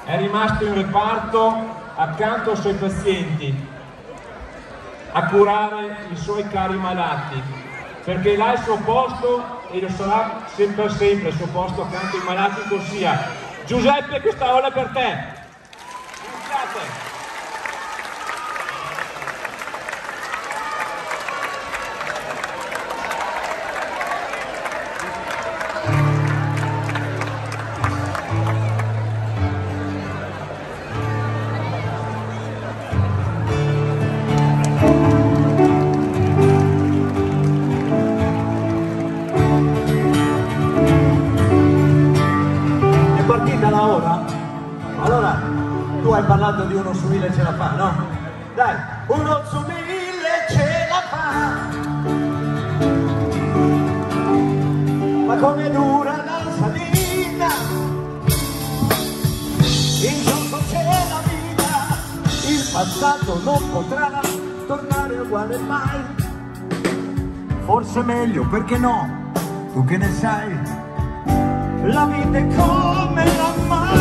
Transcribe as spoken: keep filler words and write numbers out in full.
è rimasto in reparto accanto ai suoi pazienti a curare i suoi cari malati, perché là è il suo posto e lo sarà sempre sempre il suo posto accanto ai malati. Così Giuseppe, questa ola è per te. Grazie. Allora, tu hai parlato di uno su mille ce la fa, no? Dai, uno su mille ce la fa. Ma come dura la salita, in gioco c'è la vita, il passato non potrà tornare uguale mai. Forse è meglio, perché no? Tu che ne sai? La vita è come la mano.